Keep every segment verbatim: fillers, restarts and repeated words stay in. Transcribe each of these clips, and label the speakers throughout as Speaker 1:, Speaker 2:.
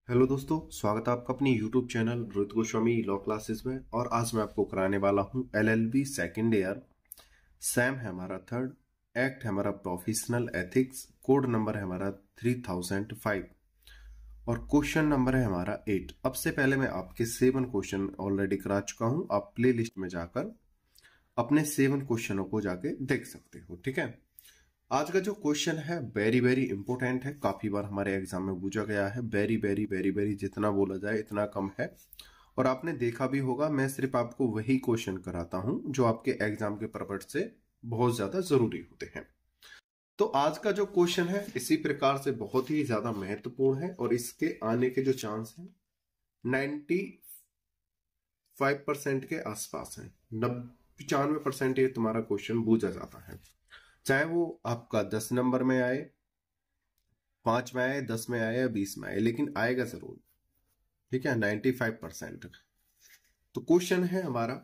Speaker 1: Hello दोस्तों, स्वागत है आपका अपनी YouTube channel Rohit Goswami law classes में। और आज मैं आपको कराने वाला हूं एलएलबी सेकेंड ईयर। सैम है हमारा थर्ड, एक्ट है हमारा प्रोफेशनल एथिक्स, कोड नंबर है हमारा थ्री थाउजेंड फाइव और क्वेश्चन नंबर है हमारा एट। अब से पहले मैं आपके सेवन क्वेश्चन ऑलरेडी करा चुका हूं। आप प्ले लिस्ट में जाकर अपने सेवन क्वेश्चनों को जाके देख सकते हो। ठीक है, आज का जो क्वेश्चन है वेरी वेरी इंपॉर्टेंट है, काफी बार हमारे एग्जाम में पूछा गया है। वेरी वेरी वेरी वेरी जितना बोला जाए इतना कम है। और आपने देखा भी होगा, मैं सिर्फ आपको वही क्वेश्चन कराता हूं जो आपके एग्जाम के पर्पज से बहुत ज्यादा जरूरी होते हैं। तो आज का जो क्वेश्चन है इसी प्रकार से बहुत ही ज्यादा महत्वपूर्ण है और इसके आने के जो चांस है नाइन्टी फाइव परसेंट के आसपास है। पचानवे परसेंट ये तुम्हारा क्वेश्चन पूछा जाता है, चाहे वो आपका दस नंबर में आए, पांच में आए, दस में आए या बीस में आए, लेकिन आएगा जरूर। ठीक है, नाइन्टी फाइव परसेंट। तो क्वेश्चन है हमारा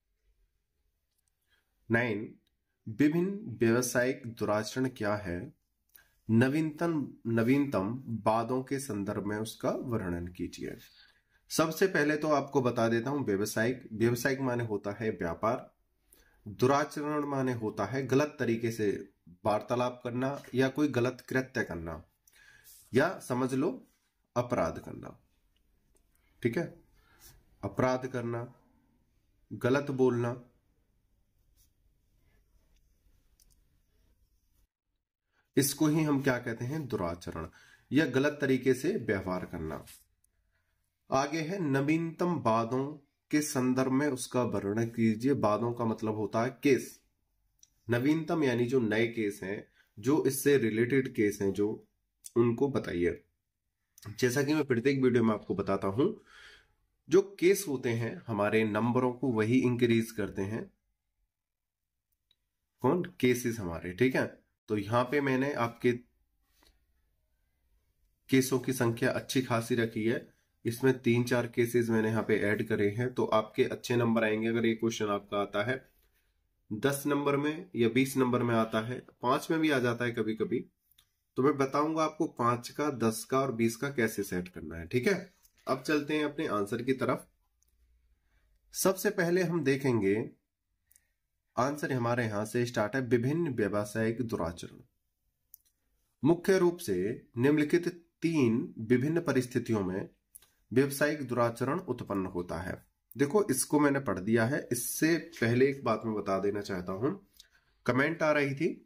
Speaker 1: नाइन, विभिन्न व्यवसायिक दुराचरण क्या है, नवीनतम नवीनतम वादों के संदर्भ में उसका वर्णन कीजिए। सबसे पहले तो आपको बता देता हूं, व्यवसायिक व्यवसायिक माने होता है व्यापार, दुराचरण माने होता है गलत तरीके से वार्तालाप करना या कोई गलत कृत्य करना, या समझ लो अपराध करना। ठीक है, अपराध करना, गलत बोलना, इसको ही हम क्या कहते हैं, दुराचरण, या गलत तरीके से व्यवहार करना। आगे है नवीनतम वादों के संदर्भ में उसका वर्णन कीजिए। वादों का मतलब होता है केस। नवीनतम यानी जो नए केस हैं, जो इससे रिलेटेड केस हैं, जो उनको बताइए। जैसा कि मैं प्रत्येक वीडियो में आपको बताता हूं, जो केस होते हैं हमारे नंबरों को वही इंक्रीज करते हैं। कौन? केसेस हमारे। ठीक है, तो यहां पे मैंने आपके केसों की संख्या अच्छी खासी रखी है। इसमें तीन चार केसेस मैंने यहाँ पे ऐड करे हैं, तो आपके अच्छे नंबर आएंगे। अगर ये क्वेश्चन आपका आता है दस नंबर में या बीस नंबर में आता है, पांच में भी आ जाता है कभी कभी, तो मैं बताऊंगा आपको पांच का, दस का और बीस का कैसे सेट करना है। ठीक है, अब चलते हैं अपने आंसर की तरफ। सबसे पहले हम देखेंगे आंसर हमारे यहां से स्टार्ट है, विभिन्न व्यावसायिक दुराचरण। मुख्य रूप से निम्नलिखित तीन विभिन्न परिस्थितियों में व्यावसायिक दुराचरण उत्पन्न होता है। देखो, इसको मैंने पढ़ दिया है। इससे पहले एक बात मैं बता देना चाहता हूं, कमेंट आ रही थी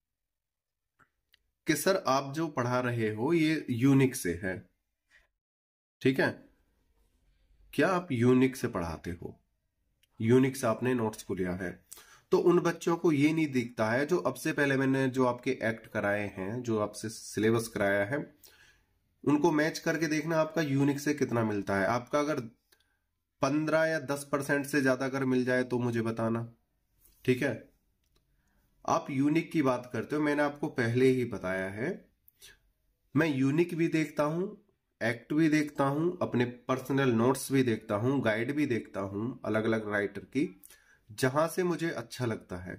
Speaker 1: कि सर आप जो पढ़ा रहे हो ये यूनिक से है। ठीक है, क्या आप यूनिक से पढ़ाते हो? यूनिक से आपने नोट्स को लिया है, तो उन बच्चों को ये नहीं दिखता है जो अब से पहले मैंने जो आपके एक्ट कराए हैं, जो आपसे सिलेबस कराया है, उनको मैच करके देखना आपका यूनिक से कितना मिलता है। आपका अगर पंद्रह या दस परसेंट से ज्यादा अगर मिल जाए तो मुझे बताना। ठीक है, आप यूनिक की बात करते हो, मैंने आपको पहले ही बताया है, मैं यूनिक भी देखता हूं, एक्ट भी देखता हूं, अपने पर्सनल नोट्स भी देखता हूं, गाइड भी देखता हूं अलग अलग राइटर की, जहां से मुझे अच्छा लगता है।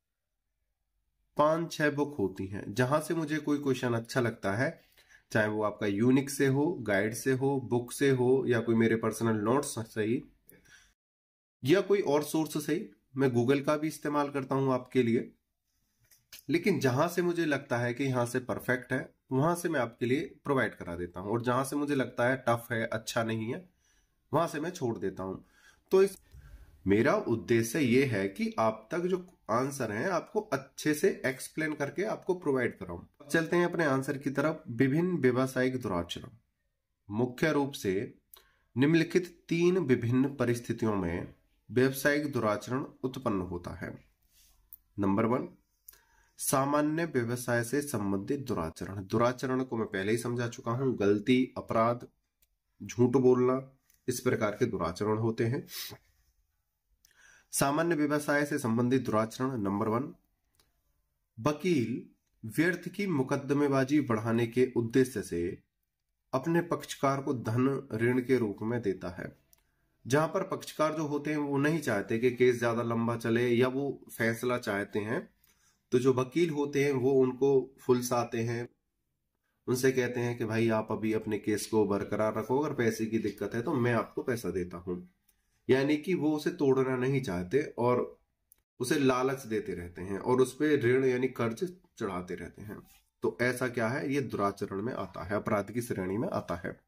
Speaker 1: पांच छह बुक होती हैं, जहां से मुझे कोई क्वेश्चन अच्छा लगता है, चाहे वो आपका यूनिक से हो, गाइड से हो, बुक से हो, या कोई मेरे पर्सनल नोट्स सही, या कोई और सोर्स सही, मैं गूगल का भी इस्तेमाल करता हूं आपके लिए। लेकिन जहां से मुझे लगता है कि यहां से परफेक्ट है, वहां से मैं आपके लिए प्रोवाइड करा देता हूं, और जहां से मुझे लगता है टफ है, अच्छा नहीं है, वहां से मैं छोड़ देता हूं। तो इस मेरा उद्देश्य ये है कि आप तक जो आंसर है आपको अच्छे से एक्सप्लेन करके आपको प्रोवाइड कराऊं। चलते हैं अपने आंसर की तरफ। विभिन्न व्यावसायिक दुराचरण मुख्य रूप से निम्नलिखित तीन विभिन्न परिस्थितियों में व्यावसायिक दुराचरण उत्पन्न होता है। नंबर वन, सामान्य व्यवसाय से संबंधित दुराचरण। दुराचरण को मैं पहले ही समझा चुका हूं, गलती, अपराध, झूठ बोलना, इस प्रकार के दुराचरण होते हैं। सामान्य व्यवसाय से संबंधित दुराचरण नंबर वन, वकील व्यर्थ की मुकदमेबाजी बढ़ाने के उद्देश्य से अपने पक्षकार को धन ऋण के रूप में देता है। जहां पर पक्षकार जो होते हैं वो नहीं चाहते कि केस ज्यादा लंबा चले, या वो फैसला चाहते हैं, तो जो वकील होते हैं वो उनको फुलसाते हैं, उनसे कहते हैं कि भाई आप अभी अपने केस को बरकरार रखो, अगर पैसे की दिक्कत है तो मैं आपको पैसा देता हूं। यानी कि वो उसे तोड़ना नहीं चाहते और उसे लालच देते रहते हैं और उस पर ऋण यानी कर्ज चढ़ाते रहते हैं। तो ऐसा क्या है, ये दुराचरण में आता है, अपराध की श्रेणी में आता है।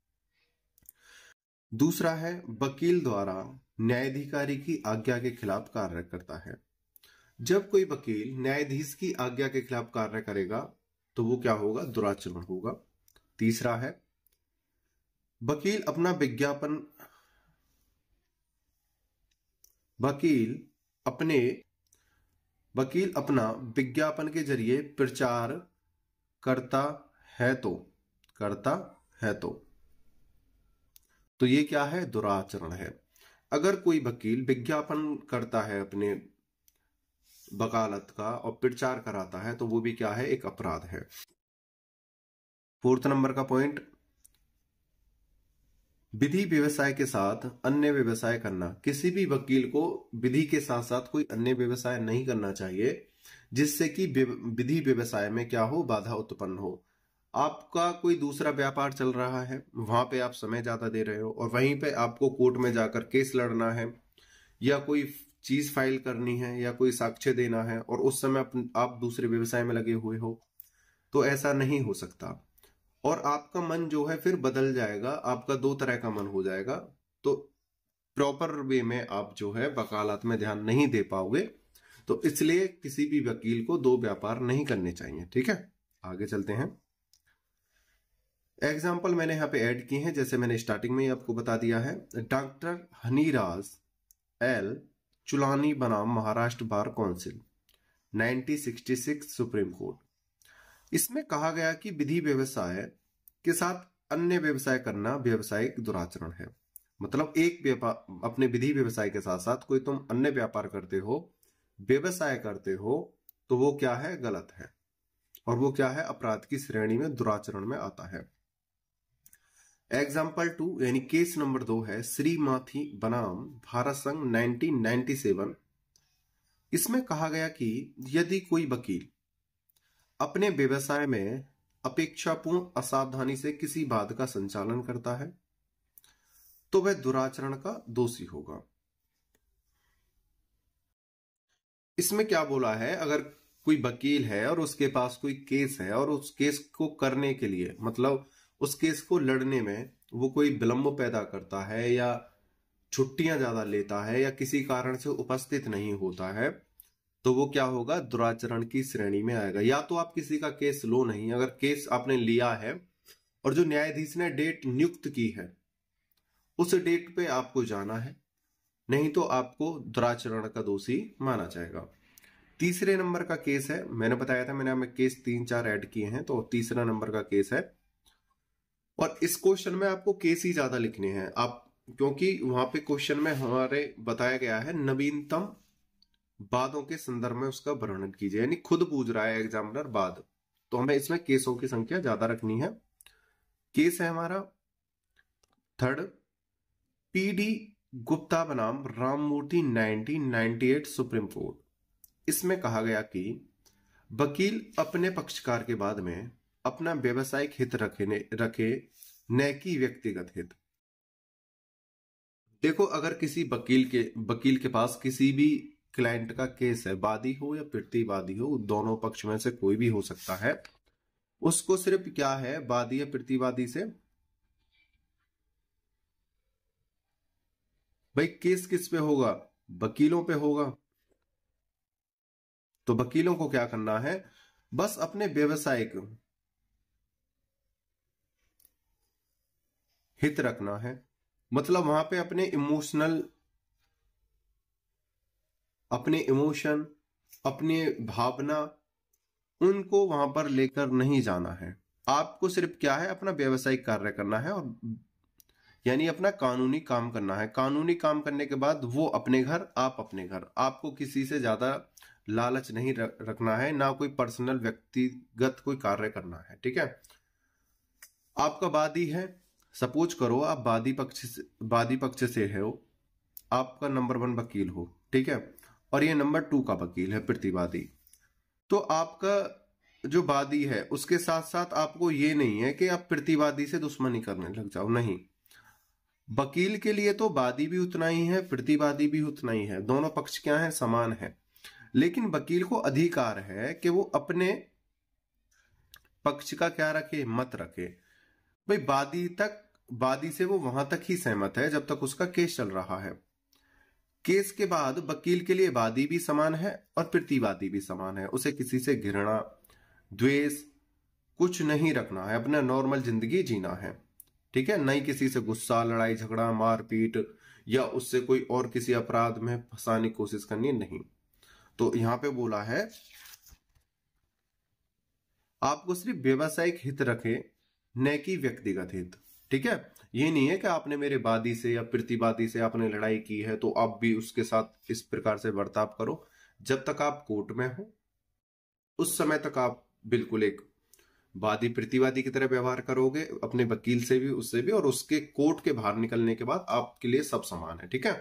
Speaker 1: दूसरा है वकील द्वारा न्यायाधिकारी की आज्ञा के खिलाफ कार्य करता है। जब कोई वकील न्यायाधीश की आज्ञा के खिलाफ कार्य करेगा तो वो क्या होगा, दुराचरण होगा। तीसरा है वकील अपना विज्ञापन वकील अपने वकील अपना विज्ञापन के जरिए प्रचार करता है तो करता है तो तो ये क्या है, दुराचरण है। अगर कोई वकील विज्ञापन करता है अपने वकालत का और प्रचार कराता है तो वो भी क्या है, एक अपराध है। फोर्थ नंबर का पॉइंट, विधि व्यवसाय के साथ अन्य व्यवसाय करना। किसी भी वकील को विधि के साथ साथ कोई अन्य व्यवसाय नहीं करना चाहिए जिससे कि विधि व्यवसाय में क्या हो, बाधा उत्पन्न हो। आपका कोई दूसरा व्यापार चल रहा है, वहां पे आप समय ज्यादा दे रहे हो और वहीं पे आपको कोर्ट में जाकर केस लड़ना है या कोई चीज फाइल करनी है या कोई साक्ष्य देना है और उस समय आप दूसरे व्यवसाय में लगे हुए हो, तो ऐसा नहीं हो सकता। और आपका मन जो है फिर बदल जाएगा, आपका दो तरह का मन हो जाएगा, तो प्रॉपर वे में आप जो है वकालत में ध्यान नहीं दे पाओगे। तो इसलिए किसी भी वकील को दो व्यापार नहीं करने चाहिए। ठीक है, आगे चलते हैं। एग्जाम्पल मैंने यहाँ पे ऐड किए हैं, जैसे मैंने स्टार्टिंग में ही आपको बता दिया है। डॉक्टर हनीराज एल चुलानी बनाम Maharashtra bar council nineteen sixty six supreme court. इसमें कहा गया कि विधि व्यवसाय के साथ अन्य व्यवसाय करना व्यवसायिक दुराचरण है। मतलब एक व्यापार, अपने विधि व्यवसाय के साथ साथ कोई तुम अन्य व्यापार करते हो, व्यवसाय करते हो, तो वो क्या है, गलत है और वो क्या है, अपराध की श्रेणी में, दुराचरण में आता है। एग्जाम्पल टू यानी केस नंबर दो है श्रीमाथी बनाम भारत संघ नाइनटीन नाइंटी सेवन। इसमें कहा गया कि यदि कोई वकील अपने व्यवसाय में अपेक्षापूर्ण असावधानी से किसी बात का संचालन करता है तो वह दुराचरण का दोषी होगा। इसमें क्या बोला है, अगर कोई वकील है और उसके पास कोई केस है और उस केस को करने के लिए, मतलब उस केस को लड़ने में वो कोई विलंब पैदा करता है या छुट्टियां ज्यादा लेता है या किसी कारण से उपस्थित नहीं होता है, तो वो क्या होगा, दुराचरण की श्रेणी में आएगा। या तो आप किसी का केस लो नहीं, अगर केस आपने लिया है और जो न्यायाधीश ने डेट नियुक्त की है उस डेट पे आपको जाना है, नहीं तो आपको दुराचरण का दोषी माना जाएगा। तीसरे नंबर का केस है, मैंने बताया था मैंने हमें केस तीन चार ऐड किए हैं, तो तीसरा नंबर का केस है और इस क्वेश्चन में आपको केस ही ज्यादा लिखने हैं आप, क्योंकि वहां पे क्वेश्चन में हमारे बताया गया है नवीनतम वादों के संदर्भ में उसका वर्णन कीजिए, यानी खुद पूछ रहा है एग्जामिनर वाद, तो हमें इसमें केसों की संख्या ज्यादा रखनी है। केस है हमारा थर्ड, पीडी गुप्ता बनाम Ramamurthy nineteen ninety eight supreme court. इसमें कहा गया कि वकील अपने पक्षकार के बाद में अपना व्यवसायिक हित रखे रखे न कि व्यक्तिगत हित। देखो, अगर किसी वकील के वकील के पास किसी भी क्लाइंट का केस है, वादी हो या प्रतिवादी हो, दोनों पक्ष में से कोई भी हो सकता है, उसको सिर्फ क्या है, वादी या प्रतिवादी से भाई केस किस पे होगा, वकीलों पे होगा। तो वकीलों को क्या करना है, बस अपने व्यवसायिक हित रखना है। मतलब वहां पे अपने इमोशनल अपने इमोशन अपने भावना उनको वहां पर लेकर नहीं जाना है। आपको सिर्फ क्या है, अपना व्यवसायिक कार्य करना है और यानी अपना कानूनी काम करना है। कानूनी काम करने के बाद वो अपने घर, आप अपने घर। आपको किसी से ज्यादा लालच नहीं रखना है, ना कोई पर्सनल व्यक्तिगत कोई कार्य करना है। ठीक है, आपका वादी है, सपोज करो आप वादी पक्ष से वादी पक्ष से हो, आपका नंबर वन वकील हो, ठीक है, और ये नंबर टू का वकील है प्रतिवादी। तो आपका जो वादी है उसके साथ साथ आपको ये नहीं है कि आप प्रतिवादी से दुश्मनी करने लग जाओ, नहीं। वकील के लिए तो वादी भी उतना ही है, प्रतिवादी भी उतना ही है, दोनों पक्ष क्या है, समान है। लेकिन वकील को अधिकार है कि वो अपने पक्ष का क्या रखे, मत रखे। भाई वादी तक वादी से वो वहां तक ही सहमत है जब तक उसका केस चल रहा है। केस के बाद वकील के लिए वादी भी समान है और प्रतिवादी भी समान है। उसे किसी से घृणा, द्वेष कुछ नहीं रखना है, अपना नॉर्मल जिंदगी जीना है, ठीक है। नहीं किसी से गुस्सा, लड़ाई झगड़ा, मारपीट या उससे कोई और किसी अपराध में फंसाने की कोशिश करनी नहीं। तो यहां पे बोला है आपको सिर्फ व्यवसायिक हित रखे, न कि व्यक्तिगत हित, ठीक है। ये नहीं है कि आपने मेरे वादी से या प्रतिवादी से आपने लड़ाई की है तो आप भी उसके साथ इस प्रकार से बर्ताव करो। जब तक आप कोर्ट में हो उस समय तक आप बिल्कुल एक वादी प्रतिवादी की तरह व्यवहार करोगे, अपने वकील से भी, उससे भी, और उसके कोर्ट के बाहर निकलने के बाद आपके लिए सब समान है, ठीक है।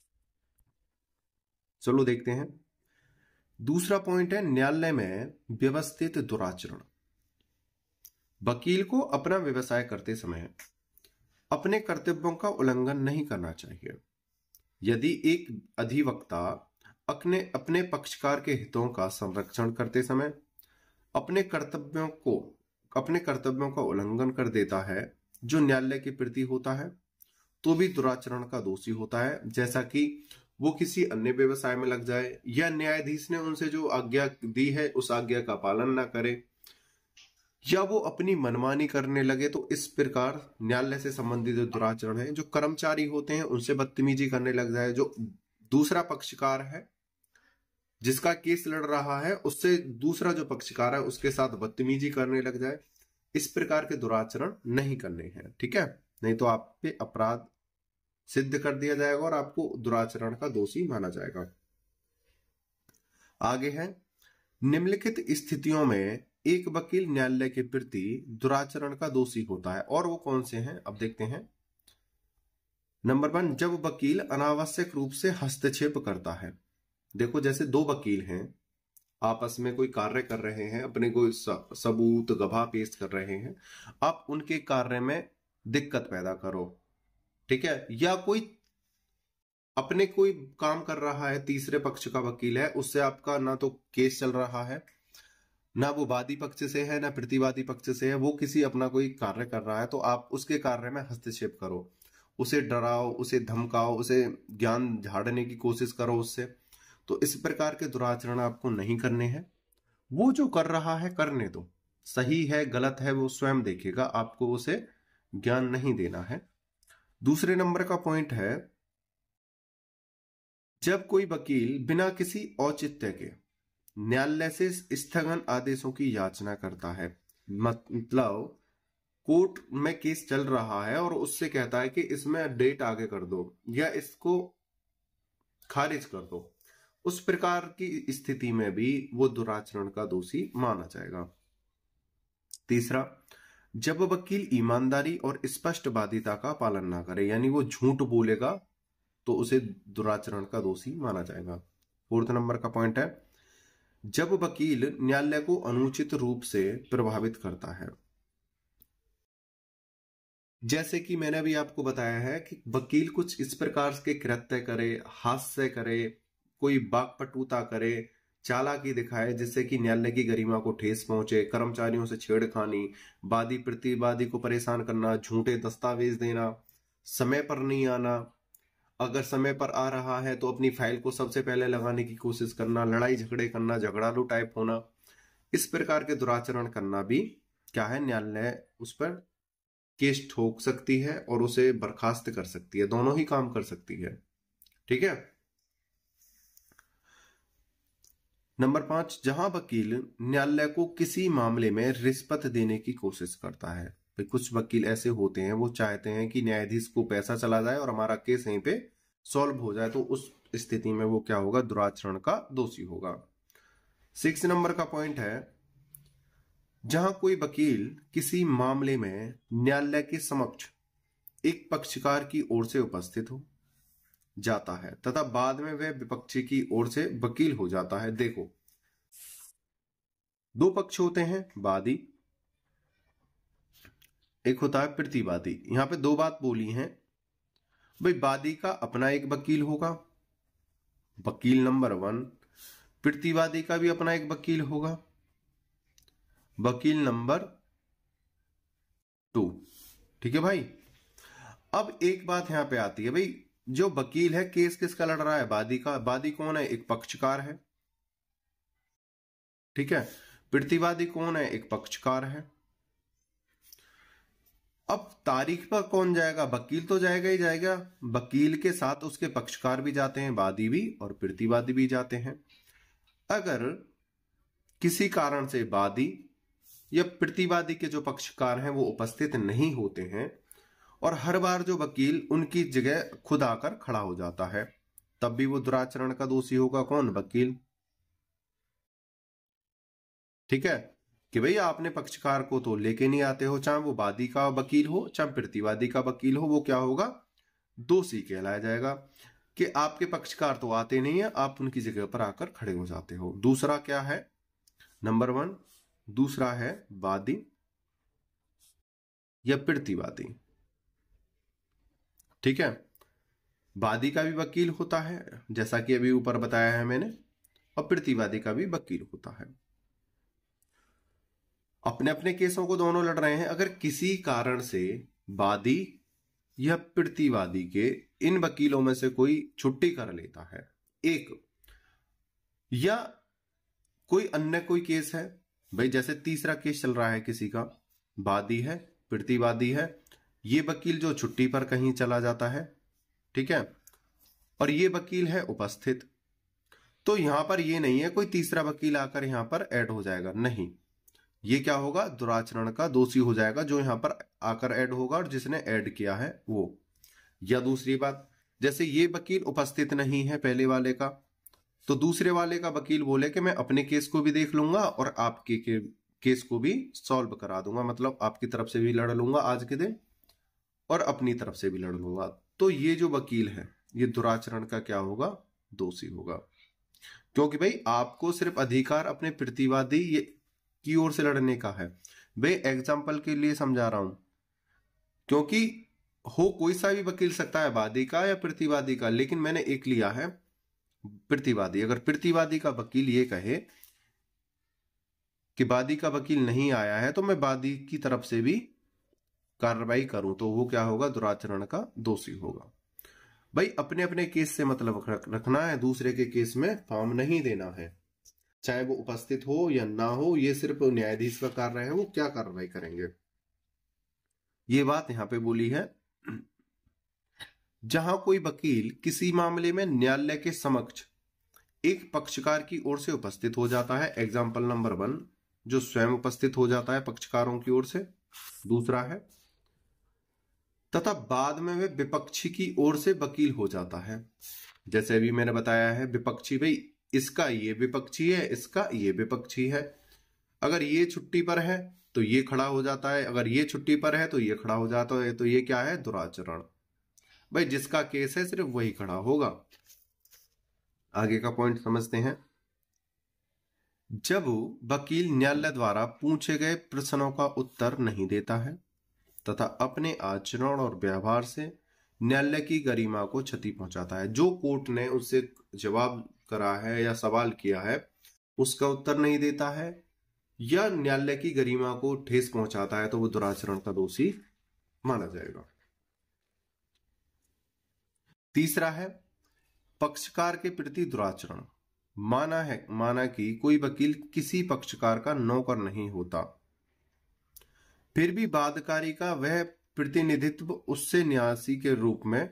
Speaker 1: चलो देखते हैं दूसरा पॉइंट है न्यायालय में व्यवस्थित दुराचरण। वकील को अपना व्यवसाय करते समय अपने कर्तव्यों का उल्लंघन नहीं करना चाहिए। यदि एक अधिवक्ता अपने अपने पक्षकार के हितों का संरक्षण करते समय अपने कर्तव्यों को अपने कर्तव्यों का उल्लंघन कर देता है जो न्यायालय के प्रति होता है, तो भी दुराचरण का दोषी होता है। जैसा कि वो किसी अन्य व्यवसाय में लग जाए या न्यायाधीश ने उनसे जो आज्ञा दी है उस आज्ञा का पालन ना करे, या वो अपनी मनमानी करने लगे, तो इस प्रकार न्यायालय से संबंधित जो दुराचरण है, जो कर्मचारी होते हैं उनसे बदतमीजी करने लग जाए, जो दूसरा पक्षकार है जिसका केस लड़ रहा है उससे दूसरा जो पक्षकार है उसके साथ बदतमीजी करने लग जाए, इस प्रकार के दुराचरण नहीं करने हैं, ठीक है। नहीं तो आप पे अपराध सिद्ध कर दिया जाएगा और आपको दुराचरण का दोषी माना जाएगा। आगे है निम्नलिखित स्थितियों में एक वकील न्यायालय के प्रति दुराचरण का दोषी होता है, और वो कौन से हैं अब देखते हैं। नंबर वन, जब वकील अनावश्यक रूप से हस्तक्षेप करता है। देखो जैसे दो वकील हैं, आपस में कोई कार्य कर रहे हैं, अपने कोई सबूत गवाह पेश कर रहे हैं, आप उनके कार्य में दिक्कत पैदा करो, ठीक है। या कोई अपने कोई काम कर रहा है, तीसरे पक्ष का वकील है, उससे आपका ना तो केस चल रहा है, ना वो वादी पक्ष से है ना प्रतिवादी पक्ष से है, वो किसी अपना कोई कार्य कर रहा है, तो आप उसके कार्य में हस्तक्षेप करो, उसे डराओ, उसे धमकाओ, उसे ज्ञान झाड़ने की कोशिश करो उससे। तो इस प्रकार के दुराचरण आपको नहीं करने हैं। वो जो कर रहा है करने दो, सही है गलत है वो स्वयं देखेगा, आपको उसे ज्ञान नहीं देना है। दूसरे नंबर का पॉइंट है जब कोई वकील बिना किसी औचित्य के न्यायालय से स्थगन आदेशों की याचना करता है, मतलब कोर्ट में केस चल रहा है और उससे कहता है कि इसमें डेट आगे कर दो या इसको खारिज कर दो, उस प्रकार की स्थिति में भी वो दुराचरण का दोषी माना जाएगा। तीसरा, जब वकील ईमानदारी और स्पष्टवादिता का पालन ना करे, यानी वो झूठ बोलेगा, तो उसे दुराचरण का दोषी माना जाएगा। फोर्थ नंबर का पॉइंट है जब वकील न्यायालय को अनुचित रूप से प्रभावित करता है। जैसे कि मैंने अभी आपको बताया है कि वकील कुछ इस प्रकार के कृत्य करे, हास्य करे, कोई वाक्पटुता करे, चालाकी दिखाए, जिससे कि न्यायालय की गरिमा को ठेस पहुंचे, कर्मचारियों से छेड़खानी, वादी प्रतिवादी को परेशान करना, झूठे दस्तावेज देना, समय पर नहीं आना, अगर समय पर आ रहा है तो अपनी फाइल को सबसे पहले लगाने की कोशिश करना, लड़ाई झगड़े करना, झगड़ालू टाइप होना, इस प्रकार के दुराचरण करना भी क्या है, न्यायालय उस पर केस ठोक सकती है और उसे बर्खास्त कर सकती है, दोनों ही काम कर सकती है, ठीक है। नंबर पांच, जहां वकील न्यायालय को किसी मामले में रिश्वत देने की कोशिश करता है। कुछ वकील ऐसे होते हैं वो चाहते हैं कि न्यायाधीश को पैसा चला जाए और हमारा केस यहीं पे सॉल्व हो जाए, तो उस स्थिति में वो क्या होगा, दुराचरण का दोषी होगा। सिक्स नंबर का पॉइंट है जहां कोई वकील किसी मामले में न्यायालय के समक्ष एक पक्षकार की ओर से उपस्थित हो जाता है तथा बाद में वह विपक्षी की ओर से वकील हो जाता है। देखो दो पक्ष होते हैं, वादी, एक होता है प्रतिवादी। यहां पे दो बात बोली है भाई, वादी का अपना एक वकील होगा, वकील नंबर वन, प्रतिवादी का भी अपना एक वकील होगा, वकील नंबर टू। ठीक है भाई। अब एक बात यहां पे आती है भाई, जो वकील है केस किसका लड़ रहा है, वादी का। वादी कौन है, एक पक्षकार है। ठीक है। प्रतिवादी कौन है, एक पक्षकार है। अब तारीख पर कौन जाएगा, वकील तो जाएगा ही जाएगा, वकील के साथ उसके पक्षकार भी जाते हैं, वादी भी और प्रतिवादी भी जाते हैं। अगर किसी कारण से वादी या प्रतिवादी के जो पक्षकार हैं वो उपस्थित नहीं होते हैं और हर बार जो वकील उनकी जगह खुद आकर खड़ा हो जाता है, तब भी वो दुराचरण का दोषी होगा। कौन, वकील। ठीक है, कि भाई आपने पक्षकार को तो लेके नहीं आते हो, चाहे वो वादी का वकील हो चाहे प्रतिवादी का वकील हो, वो क्या होगा, दोषी कहलाया जाएगा। कि आपके पक्षकार तो आते नहीं है, आप उनकी जगह पर आकर खड़े हो जाते हो। दूसरा क्या है, नंबर वन, दूसरा है वादी या प्रतिवादी। ठीक है, वादी का भी वकील होता है जैसा कि अभी ऊपर बताया है मैंने, और प्रतिवादी का भी वकील होता है। अपने अपने केसों को दोनों लड़ रहे हैं। अगर किसी कारण से वादी या प्रतिवादी के इन वकीलों में से कोई छुट्टी कर लेता है, एक, या कोई अन्य कोई केस है भाई, जैसे तीसरा केस चल रहा है किसी का, वादी है प्रतिवादी है, ये वकील जो छुट्टी पर कहीं चला जाता है, ठीक है, और ये वकील है उपस्थित, तो यहां पर ये नहीं है कोई तीसरा वकील आकर यहां पर ऐड हो जाएगा, नहीं, ये क्या होगा, दुराचरण का दोषी हो जाएगा जो यहां पर आकर ऐड होगा और जिसने ऐड किया है वो। या दूसरी बात, जैसे ये वकील उपस्थित नहीं है पहले वाले का, तो दूसरे वाले का वकील बोले कि मैं अपने केस को भी देख लूंगा और आपके के केस को भी सॉल्व करा दूंगा, मतलब आपकी तरफ से भी लड़ लूंगा आज के दिन और अपनी तरफ से भी लड़ लूंगा, तो ये जो वकील है ये दुराचरण का क्या होगा, दोषी होगा। क्योंकि भाई आपको सिर्फ अधिकार अपने प्रतिवादी की ओर से लड़ने का है। भाई एग्जाम्पल के लिए समझा रहा हूं, क्योंकि हो कोई सा भी वकील सकता है, वादी का या प्रतिवादी का, लेकिन मैंने एक लिया है प्रतिवादी। अगर प्रतिवादी का वकील ये कहे कि वादी का वकील नहीं आया है तो मैं वादी की तरफ से भी कार्रवाई करूं, तो वो क्या होगा, दुराचरण का दोषी होगा। भाई अपने अपने केस से मतलब रखना है, दूसरे के केस में फॉर्म नहीं देना है, चाहे वो उपस्थित हो या ना हो, ये सिर्फ न्यायाधीश का कार्य है, वो क्या कार्रवाई करेंगे, ये बात यहां पे बोली है। जहां कोई वकील किसी मामले में न्यायालय के समक्ष एक पक्षकार की ओर से उपस्थित हो जाता है, एग्जाम्पल नंबर वन, जो स्वयं उपस्थित हो जाता है पक्षकारों की ओर से। दूसरा है, तथा बाद में वे विपक्षी की ओर से वकील हो जाता है, जैसे अभी मैंने बताया है विपक्षी, भाई इसका ये विपक्षी है, इसका ये विपक्षी है, अगर ये छुट्टी पर है तो ये खड़ा हो जाता है, अगर ये छुट्टी पर है तो ये खड़ा हो जाता है, तो ये क्या है, दुराचरण। भाई जिसका केस है सिर्फ वही खड़ा होगा। आगे का पॉइंट समझते हैं। जब वकील न्यायालय द्वारा पूछे गए प्रश्नों का उत्तर नहीं देता है तथा अपने आचरण और व्यवहार से न्यायालय की गरिमा को क्षति पहुंचाता है, जो कोर्ट ने उससे जवाब करा है या सवाल किया है उसका उत्तर नहीं देता है या न्यायालय की गरिमा को ठेस पहुंचाता है, तो वो दुराचरण का दोषी माना जाएगा। तीसरा है, पक्षकार के प्रति दुराचरण। माना है माना कि कोई वकील किसी पक्षकार का नौकर नहीं होता, फिर भी बाध्यकारी का वह प्रतिनिधित्व उससे न्यासी के रूप में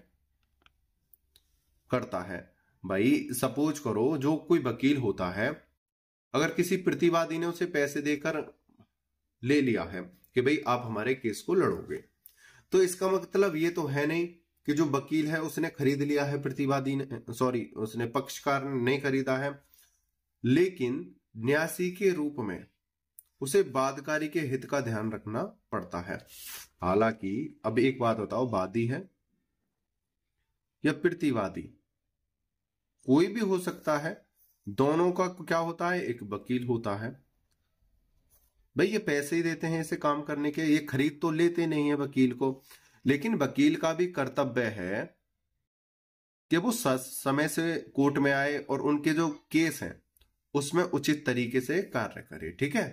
Speaker 1: करता है। भाई सपोज करो जो कोई वकील होता है, अगर किसी प्रतिवादी ने उसे पैसे देकर ले लिया है कि भाई आप हमारे केस को लड़ोगे, तो इसका मतलब ये तो है नहीं कि जो वकील है उसने खरीद लिया है, प्रतिवादी ने, सॉरी उसने पक्षकार ने नहीं खरीदा है, लेकिन न्यासी के रूप में उसे बाध्यकारी के हित का ध्यान रखना पड़ता है। हालांकि अब एक बात बताओ, वादी है या प्रतिवादी, कोई भी हो सकता है, दोनों का क्या होता है, एक वकील होता है। भाई ये पैसे ही देते हैं इसे काम करने के, ये खरीद तो लेते नहीं है वकील को, लेकिन वकील का भी कर्तव्य है कि वो समय से कोर्ट में आए और उनके जो केस हैं उसमें उचित तरीके से कार्य करे। ठीक है,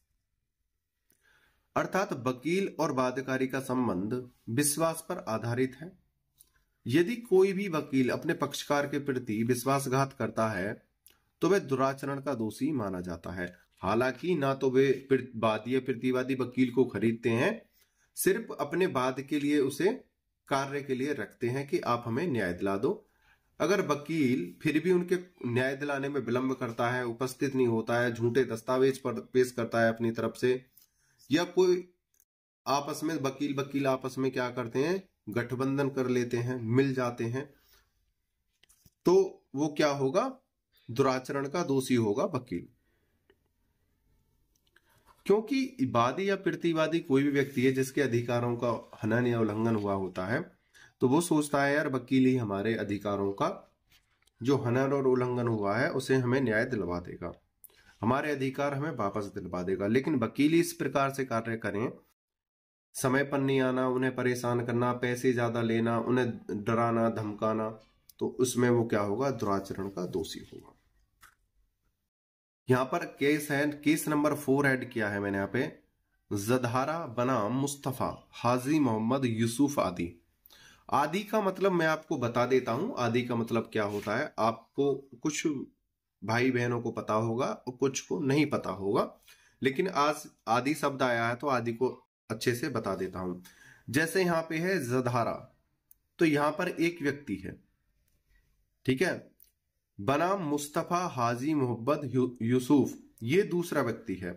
Speaker 1: अर्थात वकील और वादकारी का संबंध विश्वास पर आधारित है। यदि कोई भी वकील अपने पक्षकार के प्रति विश्वासघात करता है तो वह दुराचरण का दोषी माना जाता है। हालांकि ना तो वे वादी या प्रतिवादी वकील को खरीदते हैं, सिर्फ अपने वाद के लिए उसे कार्य के लिए रखते हैं कि आप हमें न्याय दिला दो। अगर वकील फिर भी उनके न्याय दिलाने में विलंब करता है, उपस्थित नहीं होता है, झूठे दस्तावेज पर पेश करता है अपनी तरफ से, या कोई आपस में वकील वकील आपस में क्या करते हैं, गठबंधन कर लेते हैं, मिल जाते हैं, तो वो क्या होगा, दुराचरण का दोषी होगा वकील। क्योंकि वादी या प्रतिवादी कोई भी व्यक्ति है जिसके अधिकारों का हनन या उल्लंघन हुआ होता है, तो वो सोचता है यार वकील ही हमारे अधिकारों का जो हनन और उल्लंघन हुआ है उसे हमें न्याय दिलवा देगा, हमारे अधिकार हमें वापस दिलवा देगा। लेकिन वकील ही इस प्रकार से कार्य करें, समय पर नहीं आना, उन्हें परेशान करना, पैसे ज्यादा लेना, उन्हें डराना धमकाना, तो उसमें वो क्या होगा, दुराचरण का दोषी होगा। यहां पर केस है, केस नंबर फोर ऐड किया है मैंने यहाँ पे, जदहारा बनाम मुस्तफा हाजी मोहम्मद यूसुफ आदि। आदि का मतलब मैं आपको बता देता हूं, आदि का मतलब क्या होता है, आपको कुछ भाई बहनों को पता होगा और कुछ को नहीं पता होगा, लेकिन आज आदि शब्द आया है तो आदि को अच्छे से बता देता हूं। जैसे यहां पे है जदहारा, तो यहां पर एक व्यक्ति है, ठीक है, बनाम मुस्तफा हाजी मोहम्मद यूसुफ, ये दूसरा व्यक्ति है।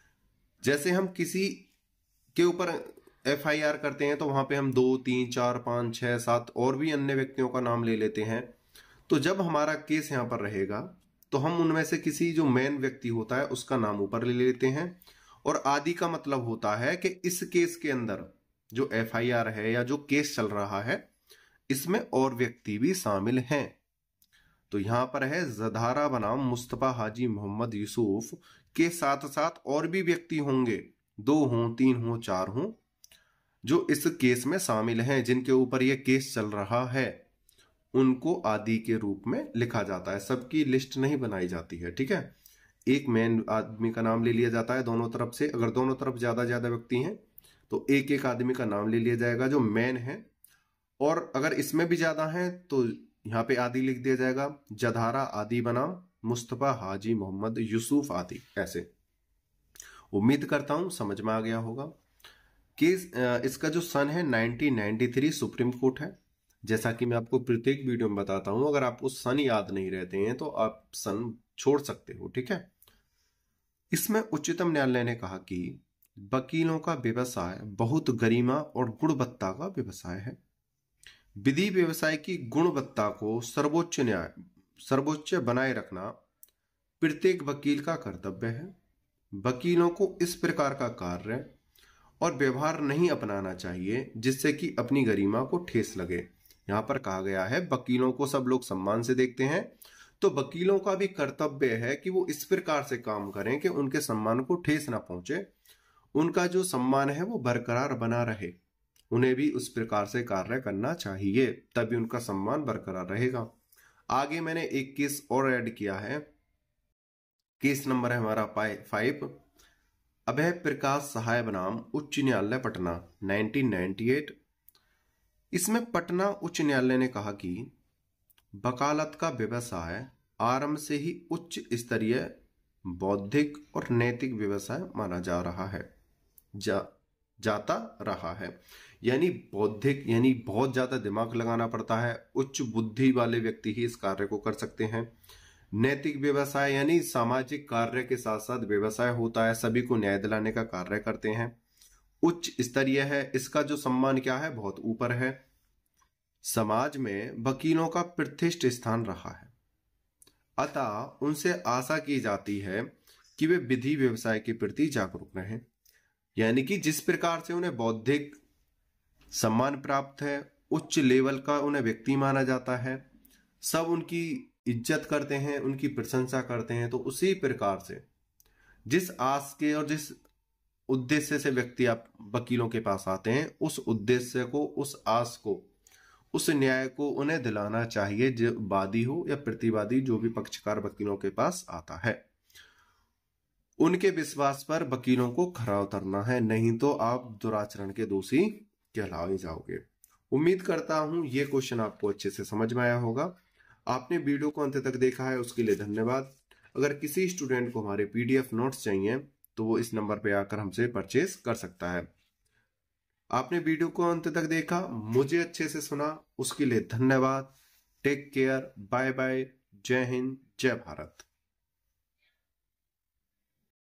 Speaker 1: जैसे हम किसी के ऊपर एफ आई आर करते हैं तो वहां पे हम दो तीन चार पांच छह सात और भी अन्य व्यक्तियों का नाम ले लेते हैं, तो जब हमारा केस यहां पर रहेगा तो हम उनमें से किसी जो मेन व्यक्ति होता है उसका नाम ऊपर ले लेते हैं। और आदि का मतलब होता है कि इस केस के अंदर जो एफ आई आर है या जो केस चल रहा है इसमें और व्यक्ति भी शामिल हैं। तो यहां पर है जदहारा बनाम मुस्तफा हाजी मोहम्मद यूसुफ के साथ साथ और भी व्यक्ति होंगे, दो हों तीन हों चार हों, जो इस केस में शामिल हैं, जिनके ऊपर यह केस चल रहा है, उनको आदि के रूप में लिखा जाता है। सबकी लिस्ट नहीं बनाई जाती है, ठीक है, एक मेन आदमी का नाम ले लिया जाता है दोनों तरफ से। अगर दोनों तरफ ज्यादा ज्यादा व्यक्ति हैं तो एक एक आदमी का नाम ले लिया जाएगा जो मेन है, और अगर इसमें भी ज्यादा है तो यहाँ पे आदि लिख दिया जाएगा, जदहारा आदि बनाम मुस्तफा हाजी मोहम्मद यूसुफ आदि, ऐसे। उम्मीद करता हूं समझ में आ गया होगा। केस इसका जो सन है nineteen ninety three supreme court है। जैसा कि मैं आपको प्रत्येक वीडियो में बताता हूं, अगर आपको सन याद नहीं रहते हैं तो आप सन छोड़ सकते हो, ठीक है। इसमें उच्चतम न्यायालय ने कहा कि वकीलों का व्यवसाय बहुत गरिमा और गुणवत्ता का व्यवसाय है। विधि व्यवसाय की गुणवत्ता को सर्वोच्च न्याय सर्वोच्च बनाए रखना प्रत्येक वकील का कर्तव्य है। वकीलों को इस प्रकार का कार्य और व्यवहार नहीं अपनाना चाहिए जिससे कि अपनी गरिमा को ठेस लगे। यहां पर कहा गया है वकीलों को सब लोग सम्मान से देखते हैं, तो वकीलों का भी कर्तव्य है कि वो इस प्रकार से काम करें कि उनके सम्मान को ठेस ना पहुंचे, उनका जो सम्मान है वो बरकरार बना रहे। उन्हें भी उस प्रकार से कार्य करना चाहिए, तभी उनका सम्मान बरकरार रहेगा। आगे मैंने एक केस और ऐड किया है, केस नंबर है हमारा फाइव, अभय प्रकाश सहाय बनाम उच्च न्यायालय पटना नाइनटीन नाइंटी एट। इसमें पटना उच्च न्यायालय ने कहा कि वकालत का व्यवसाय आरंभ से ही उच्च स्तरीय बौद्धिक और नैतिक व्यवसाय माना जा रहा है जा जाता रहा है। यानी बौद्धिक यानी बहुत ज्यादा दिमाग लगाना पड़ता है, उच्च बुद्धि वाले व्यक्ति ही इस कार्य को कर सकते हैं। नैतिक व्यवसाय यानी सामाजिक कार्य के साथ साथ व्यवसाय होता है, सभी को न्याय दिलाने का कार्य करते हैं। उच्च स्तरीय है, इसका जो सम्मान क्या है, बहुत ऊपर है। समाज में वकीलों का प्रतिष्ठित स्थान रहा है, अतः उनसे आशा की जाती है कि वे विधि व्यवसाय के प्रति जागरूक रहें। यानी कि जिस प्रकार से उन्हें बौद्धिक सम्मान प्राप्त है, उच्च लेवल का उन्हें व्यक्ति माना जाता है, सब उनकी इज्जत करते हैं, उनकी प्रशंसा करते हैं, तो उसी प्रकार से जिस आस के और जिस उद्देश्य से व्यक्ति आप वकीलों के पास आते हैं, उस उद्देश्य को, उस आस को, उस न्याय को उन्हें दिलाना चाहिए जो वादी हो या प्रतिवादी, जो भी पक्षकार वकीलों के पास आता है। उनके विश्वास पर वकीलों को खरा उतरना है, नहीं तो आप दुराचरण के दोषी कहलाए जाओगे। उम्मीद करता हूं ये क्वेश्चन आपको अच्छे से समझ में आया होगा। आपने वीडियो को अंत तक देखा है उसके लिए धन्यवाद। अगर किसी स्टूडेंट को हमारे पीडीएफ नोट्स चाहिए तो वो इस नंबर पे आकर हमसे परचेज कर सकता है। आपने वीडियो को अंत तक देखा, मुझे अच्छे से सुना, उसके लिए धन्यवाद। टेक केयर, बाय बाय, जय हिंद, जय भारत।